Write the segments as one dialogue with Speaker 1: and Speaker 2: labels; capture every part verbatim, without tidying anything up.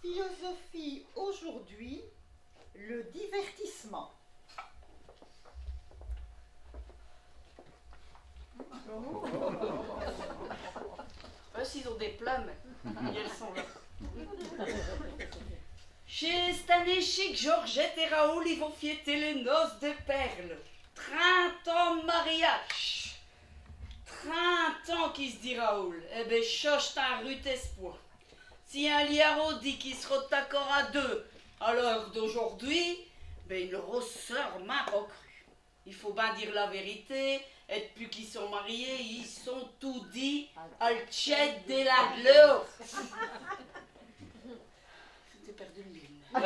Speaker 1: Philosophie aujourd'hui, le divertissement.
Speaker 2: Oh. Eux, s'ils ont des plumes, et elles sont là. Chez cette année chic, Georgette et Raoul, ils vont fêter les noces de perles. trente ans de mariage. trente ans, qui se dit Raoul. Eh ben, choche un rude espoir. Si un liaro dit qu'il sera d'accord à deux à l'heure d'aujourd'hui, ben, il ressort ma recrue. Il faut bien dire la vérité, et depuis qu'ils sont mariés, ils sont tout dit à le tchède de la gloire. J'ai perdu le mille.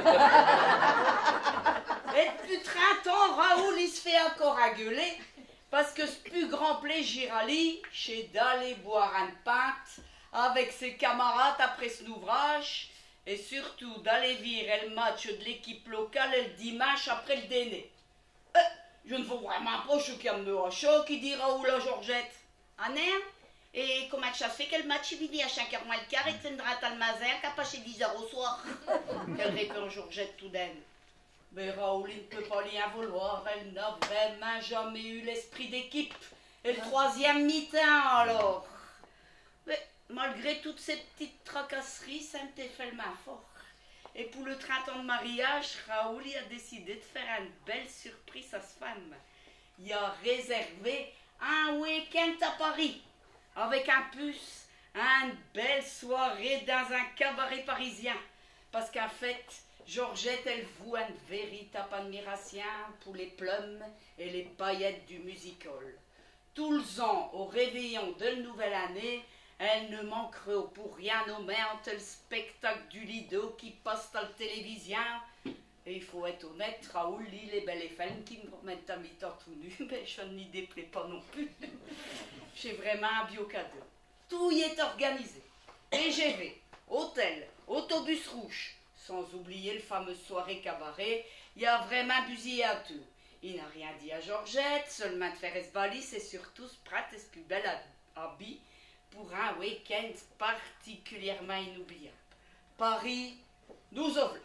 Speaker 2: Et depuis trente ans, Raoul, il se fait encore engueuler parce que ce plus grand plaisir à lui, c'est d'aller boire un pinte avec ses camarades après son ouvrage et surtout d'aller virer le match de l'équipe locale le dimanche après le dîner. Euh, je ne veux vraiment pas choquer un me chaud qui dit Raoul à Georgette. Ah non? Et comment ça se fait que le match est fini à cinq heures moins le quart et que tu ne rentres le matin qu'à passer dix heures au soir? Quelle répond Georgette tout d'un. Mais Raoul, il ne peut pas lui en vouloir. Elle n'a vraiment jamais eu l'esprit d'équipe. Et le troisième mi-temps, alors. Mais malgré toutes ces petites tracasseries, ça me fait le main fort. Et pour le trente ans de mariage, Raoul il a décidé de faire une belle surprise à sa femme. Il a réservé un week-end à Paris, avec un puce, une belle soirée dans un cabaret parisien. Parce qu'en fait, Georgette, elle voue une véritable admiration pour les plumes et les paillettes du music-hall. Tous les ans, au réveillon de la nouvelle année, elle ne manquerait pour rien au même le spectacle du Lido qui passe à la télévision. Et il faut être honnête, Raoul lit les belles femmes qui me remettent à mi-temps tout nu, mais je n'y déplais pas non plus. J'ai vraiment un bio cadeau. Tout y est organisé. T G V, hôtel, autobus rouge, sans oublier le fameux soirée cabaret, il y a vraiment busillé à tout. Il n'a rien dit à Georgette, seulement de faire es valise et surtout se prête es plus belle habit pour un week-end particulièrement inoubliable. Paris, nous offre.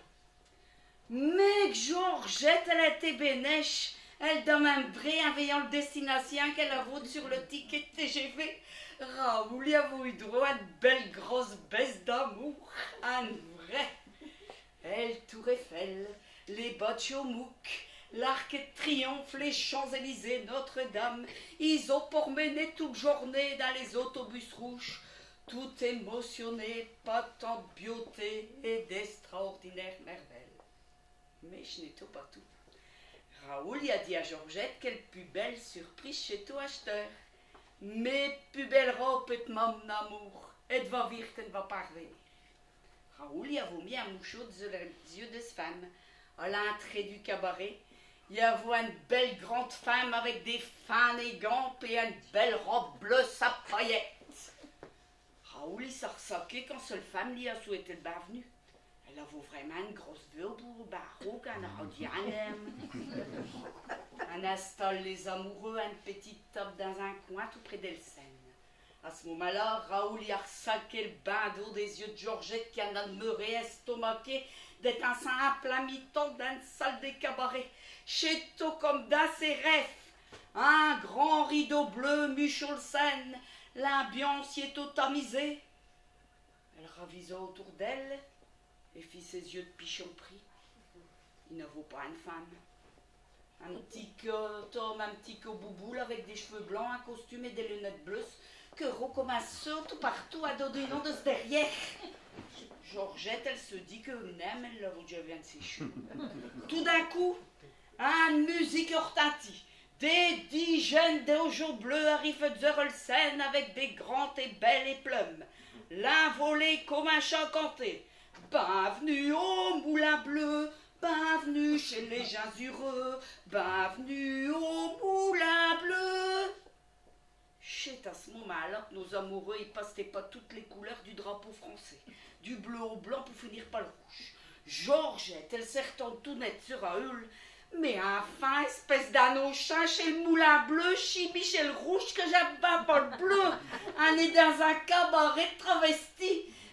Speaker 2: Mais Georgette, elle était bénèche. Elle demanderait en veillant le destination qu'elle a voté sur le ticket T G V. Raoul y a eu droit à une belle grosse baisse d'amour. Un vrai. Elle, Tour Eiffel, les Batchomouk, l'Arc de Triomphe, les Champs-Élysées, Notre-Dame, ils ont promené toute journée dans les autobus rouges, tout émotionné, pas tant de beauté et d'extraordinaires merveilles. Mais ce n'était pas tout. Raoul y a dit à Georgette quelle plus belle surprise chez tout acheteur. Mais plus belle robe et mon amour, et de va dire qu'elle ne va pas revenir. Raoul y a vomi un mouchot de les yeux de sa femme. À l'entrée du cabaret, il y a vu une belle grande femme avec des fins gants et une belle robe bleue sa paillette. Raoul il s'est ressaqué quand seule femme lui a souhaité le bienvenu. Elle a vu vraiment une grosse vue au bout baroque, un rodianem. On installe les amoureux à une petite table dans un coin tout près d'Elsen. À ce moment-là, Raoul y a ressaqué le bain d'eau des yeux de Georgette qui en a demeuré estomaqué d'être enceinte à plein mi-temps dans une salle des cabarets. Chez tout comme dans ses rêves. Un grand rideau bleu muchot le Seine. L'ambiance y est tout tamisée. Elle ravisa autour d'elle et fit ses yeux de pichon pris. Il ne vaut pas une femme. Un petit homme, un petit boubou avec des cheveux blancs, un costume et des lunettes bleues, que recommence tout partout à dos du nom de ce derrière. Georgette, elle se dit que même elle l'a déjà vu de ses cheveux. Tout d'un coup, une musique retentit. Des dix jeunes d'Ojo bleu arrivent de scène avec des grandes et belles plumes. L'un volé comme un chant canté. Bienvenue au Moulin Bleu, bienvenue chez les gens heureux, bienvenue au Moulin Bleu. C'est à ce moment-là que nos amoureux y passaient pas toutes les couleurs du drapeau français, du bleu au blanc pour finir par le rouge. Georgette, elle s'est retournée tout net sur Raoul, mais enfin, espèce d'anneau chat chez le Moulin Bleu, chibi chez le rouge que j'aime pas le bleu. On est dans un cabaret travesti.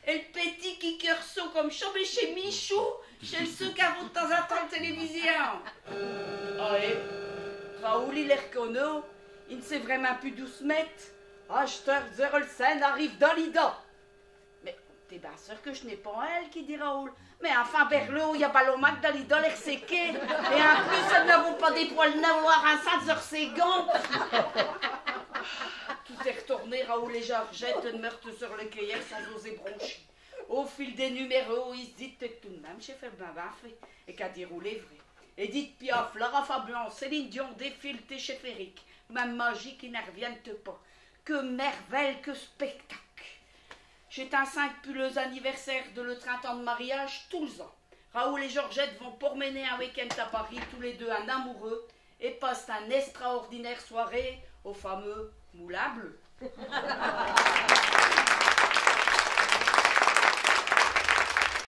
Speaker 2: Et le petit qui cœur saut comme chambé chez Michou, chez le ceux qui avons de temps en temps de télévision. Ah, et Raoul, il est reconnu, il ne sait vraiment plus d'où se mettre. Acheteur Zerelsen arrive dans l'Ida. Mais t'es bien sûr que je n'ai pas elle qui dit Raoul. Mais enfin, Berlot, il y a pas l'omac dans l'Ida, l'air séqué. Et en plus, elles n'avons pas des poils noirs à ça de ses gants. Tout est retourné, Raoul et Georgette meurent sur le cueillère sans oser broncher. Au fil des numéros, ils se disent que tout de même, j'ai fait bien fait. Et qu'a déroulé vrai. Edith Piaf, Lara Fabian, Céline Dion défilent chez Féric. Même magie qui ne reviennent pas. Que merveille, que spectacle. J'ai un cinq-puleux anniversaire de le trente ans de mariage tous les ans. Raoul et Georgette vont promener un week-end à Paris, tous les deux un amoureux, et passent une extraordinaire soirée au fameux Moulin Bleu.